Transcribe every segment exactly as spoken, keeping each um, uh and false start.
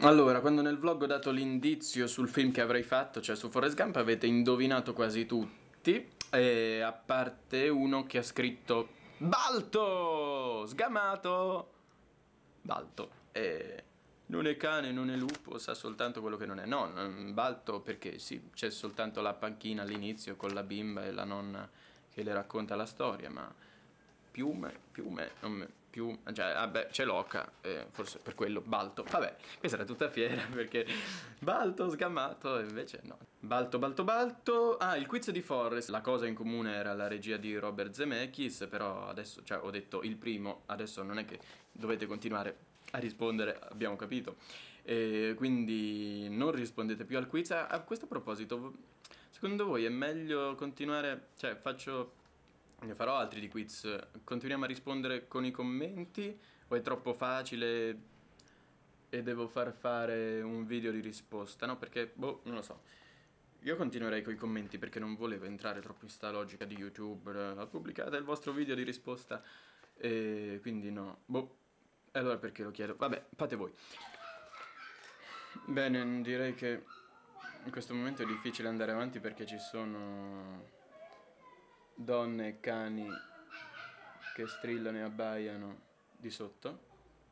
Allora, quando nel vlog ho dato l'indizio sul film che avrei fatto, cioè su Forrest Gump, avete indovinato quasi tutti, e a parte uno che ha scritto Balto! Sgamato! Balto. E non è cane, non è lupo, sa soltanto quello che non è. No, non- Balto perché sì, c'è soltanto la panchina all'inizio con la bimba e la nonna che le racconta la storia, ma piume, piume, non me- più, cioè, vabbè, c'è l'oca, eh, forse per quello, Balto. Vabbè, questa era tutta fiera perché Balto sgamato, e invece no. Balto, Balto, Balto. Ah, il quiz di Forrest. La cosa in comune era la regia di Robert Zemeckis, però adesso, cioè, ho detto il primo, adesso non è che dovete continuare a rispondere, abbiamo capito. E quindi non rispondete più al quiz. A, a questo proposito, secondo voi è meglio continuare, cioè, faccio ne farò altri di quiz. Continuiamo a rispondere con i commenti o è troppo facile e devo far fare un video di risposta? No, perché, boh, non lo so. Io continuerei con i commenti perché non volevo entrare troppo in sta logica di YouTube. eh, Pubblicate il vostro video di risposta e quindi no. Boh, e allora perché lo chiedo? Vabbè, fate voi. Bene, direi che in questo momento è difficile andare avanti perché ci sono donne e cani che strillano e abbaiano di sotto.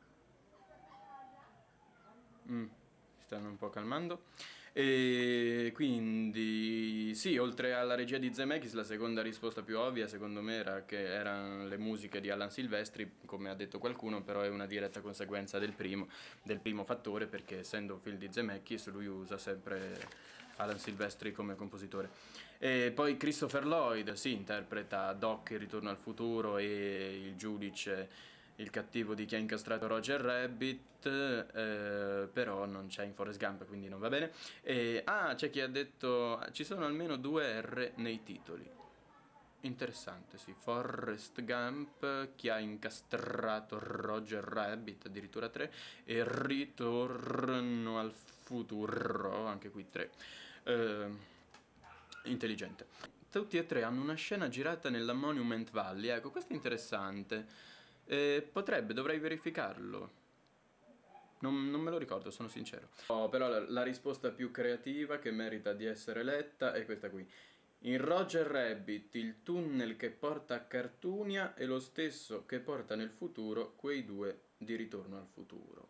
Mm, si stanno un po' calmando. E quindi sì, oltre alla regia di Zemeckis, la seconda risposta più ovvia secondo me era che erano le musiche di Alan Silvestri, come ha detto qualcuno, però è una diretta conseguenza del primo, del primo fattore, perché essendo un film di Zemeckis lui usa sempre Alan Silvestri come compositore. E poi Christopher Lloyd si interpreta Doc in Ritorno al futuro e il giudice, il cattivo di Chi ha incastrato Roger Rabbit, eh, però non c'è in Forrest Gump, quindi non va bene. E, ah, c'è chi ha detto ci sono almeno due R nei titoli. Interessante, sì. Forrest Gump, Chi ha incastrato Roger Rabbit, addirittura tre, e Ritorno al futuro, anche qui tre. Eh, intelligente. Tutti e tre hanno una scena girata nella Monument Valley, ecco, questo è interessante. Eh, potrebbe, dovrei verificarlo. Non, non me lo ricordo, sono sincero. Oh, però la, la risposta più creativa che merita di essere letta è questa qui. In Roger Rabbit il tunnel che porta a Cartunia è lo stesso che porta nel futuro quei due di Ritorno al futuro.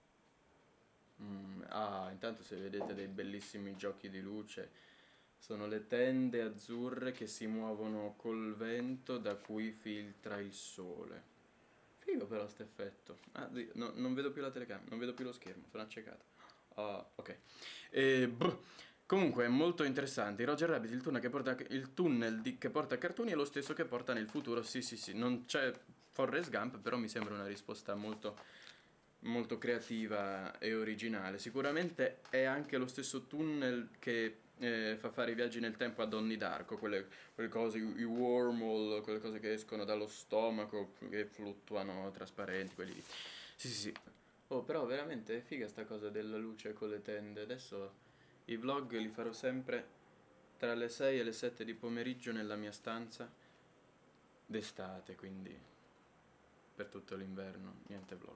Mm, ah, intanto se vedete dei bellissimi giochi di luce, sono le tende azzurre che si muovono col vento da cui filtra il sole. Figo però sto effetto. Ah, Dio, no, non vedo più la telecamera, non vedo più lo schermo, sono accecato. Ah, ok. E, boh. Comunque è molto interessante. Roger Rabbit, il tunnel, che porta, il tunnel di, che porta a cartoni è lo stesso che porta nel futuro. Sì, sì, sì. Non c'è Forrest Gump, però mi sembra una risposta molto, molto creativa e originale. Sicuramente è anche lo stesso tunnel che eh, fa fare i viaggi nel tempo a Donnie Darko, quelle, quelle cose, i wormhole, quelle cose che escono dallo stomaco, che fluttuano trasparenti, quelli lì. Sì, sì, sì. Oh, però veramente è figa sta cosa della luce con le tende. Adesso i vlog li farò sempre tra le sei e le sette di pomeriggio nella mia stanza d'estate, quindi per tutto l'inverno, niente vlog.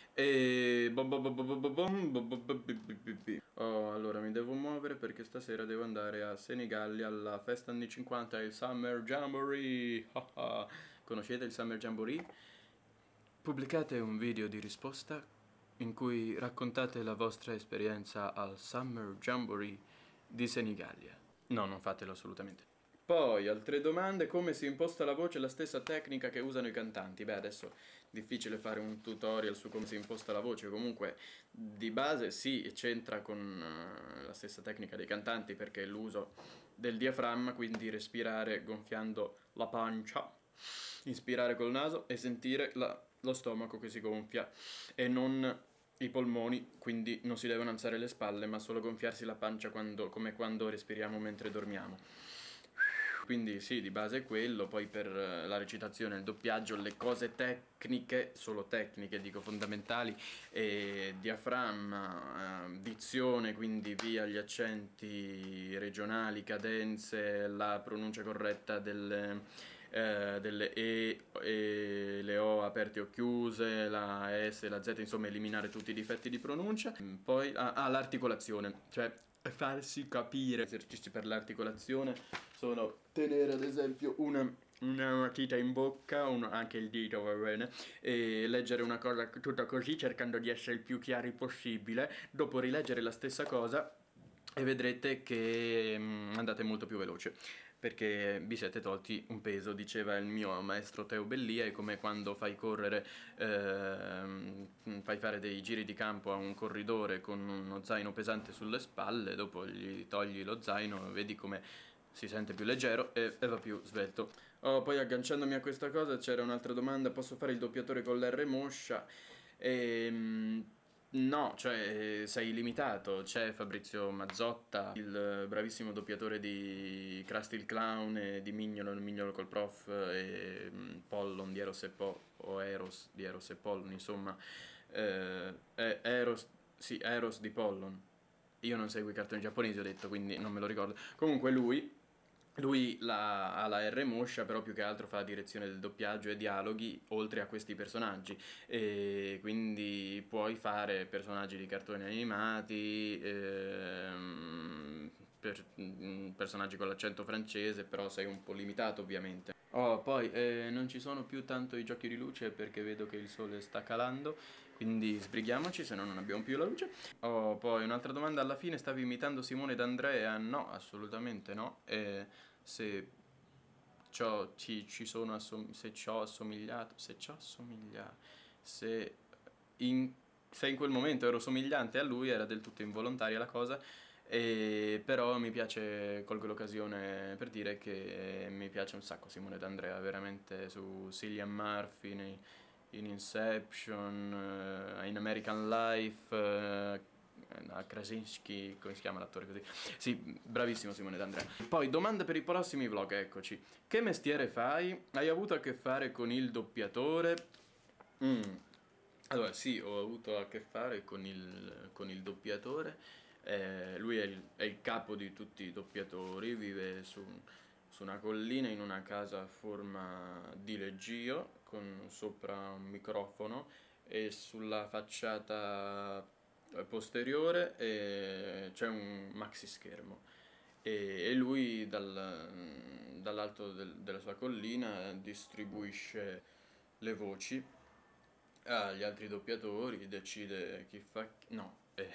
E bom bom bom bom bom bom bom bom bom bi bi bi bi. Oh, allora mi devo muovere perché stasera devo andare a Senigallia alla festa anni cinquanta, il Summer Jamboree. Conoscete il Summer Jamboree? Pubblicate un video di risposta in cui raccontate la vostra esperienza al Summer Jamboree di Senigallia. No, non fatelo assolutamente. Poi, altre domande, come si imposta la voce, la stessa tecnica che usano i cantanti? Beh, adesso è difficile fare un tutorial su come si imposta la voce, comunque di base sì, c'entra con uh, la stessa tecnica dei cantanti perché è l'uso del diaframma, quindi respirare gonfiando la pancia, inspirare col naso e sentire la, lo stomaco che si gonfia e non i polmoni, quindi non si devono alzare le spalle, ma solo gonfiarsi la pancia quando, come quando respiriamo mentre dormiamo. Quindi sì, di base è quello, poi per la recitazione, il doppiaggio, le cose tecniche, solo tecniche, dico fondamentali, e diaframma, eh, dizione, quindi via gli accenti regionali, cadenze, la pronuncia corretta delle, eh, delle E e le O aperte o chiuse, la S e la Z, insomma eliminare tutti i difetti di pronuncia. Poi ah, ah, l'articolazione, cioè farsi capire. Esercizi per l'articolazione sono tenere ad esempio una, una matita in bocca, un, anche il dito va bene, e leggere una cosa tutta così cercando di essere il più chiari possibile, dopo rileggere la stessa cosa e vedrete che mm, andate molto più veloce, perché vi siete tolti un peso. Diceva il mio maestro Teo Bellia, è come quando fai correre, ehm, fai fare dei giri di campo a un corridore con uno zaino pesante sulle spalle, dopo gli togli lo zaino, vedi come si sente più leggero e, e va più svelto. Oh, poi agganciandomi a questa cosa c'era un'altra domanda: posso fare il doppiatore con l'R moscia? Ehm... No, cioè sei limitato. C'è Fabrizio Mazzotta, il bravissimo doppiatore di Krusty il Clown e di Mignolo, il Mignolo col prof, e mm, Pollon di Eros e Po, o Eros di Eros e Pollon, insomma. Eh, eh, Eros, sì, Eros di Pollon. Io non seguo i cartoni giapponesi, ho detto, quindi non me lo ricordo. Comunque lui lui la, ha la R moscia, però più che altro fa la direzione del doppiaggio e dialoghi oltre a questi personaggi, e quindi puoi fare personaggi di cartoni animati, ehm, per, mm, personaggi con l'accento francese, però sei un po' limitato ovviamente. Oh, poi eh, non ci sono più tanto i giochi di luce perché vedo che il sole sta calando, quindi sbrighiamoci, se no non abbiamo più la luce. Oh, poi un'altra domanda: alla fine stavi imitando Simone D'Andrea? No, assolutamente no. Eh, se ciò ci, ci sono assom- se ci ho assomigliato, se ci ho assomigliato, se in, se in quel momento ero somigliante a lui, era del tutto involontaria la cosa. E però mi piace, colgo l'occasione per dire che mi piace un sacco Simone D'Andrea, veramente, su Cillian Murphy, nei- in Inception, eh, in American Life, eh, a Krasinski, come si chiama l'attore così? Sì, bravissimo Simone D'Andrea. Poi domande per i prossimi vlog, eccoci. Che mestiere fai? Hai avuto a che fare con il doppiatore? Mm. Allora, sì, ho avuto a che fare con il, con il doppiatore. Eh, lui è il, è il capo di tutti i doppiatori, vive su, su una collina in una casa a forma di leggio con sopra un microfono, e sulla facciata eh, posteriore eh, c'è un maxi schermo, e, e lui dal- dall'alto del- della sua collina distribuisce le voci agli altri doppiatori, decide chi fa chi- no. eh.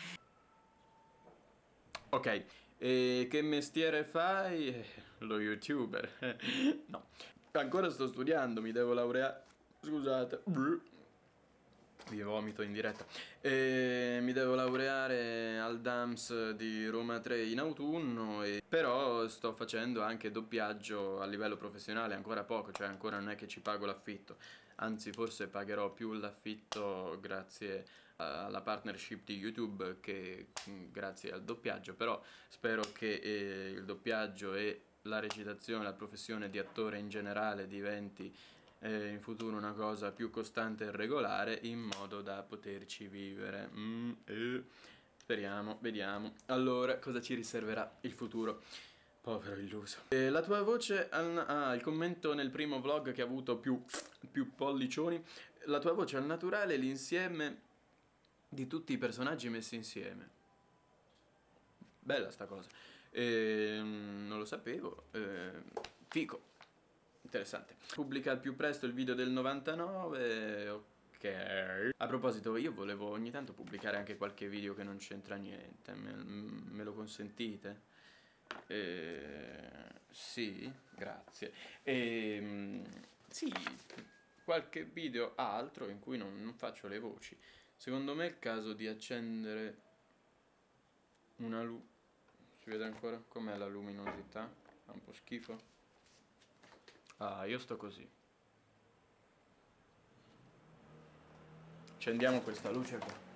Ok, e che mestiere fai? Eh, Lo youtuber. No, ancora sto studiando, mi devo laureare. Scusate. Vi vomito in diretta. E mi devo laureare al D A M S di Roma tre in autunno, e però sto facendo anche doppiaggio a livello professionale, ancora poco, cioè ancora non è che ci pago l'affitto, anzi forse pagherò più l'affitto grazie alla partnership di YouTube che mm, grazie al doppiaggio, però spero che eh, il doppiaggio e la recitazione, la professione di attore in generale diventi eh, in futuro una cosa più costante e regolare, in modo da poterci vivere. Mm, eh. Speriamo, vediamo. Allora, cosa ci riserverà il futuro? Povero illuso. E la tua voce al... Ah, il commento nel primo vlog che ha avuto più, più pollicioni. La tua voce al naturale è l'insieme di tutti i personaggi messi insieme. Bella sta cosa. Ehm, non lo sapevo. Ehm, fico. Interessante. Pubblica al più presto il video del novantanove. Ok. A proposito, io volevo ogni tanto pubblicare anche qualche video che non c'entra niente. Me, me lo consentite? Eh, sì, grazie. Ehm, sì, qualche video altro in cui non, non faccio le voci. Secondo me è il caso di accendere una luce. Si vede ancora? Com'è la luminosità? Fa un po' schifo. Ah, io sto così. Accendiamo questa luce qua.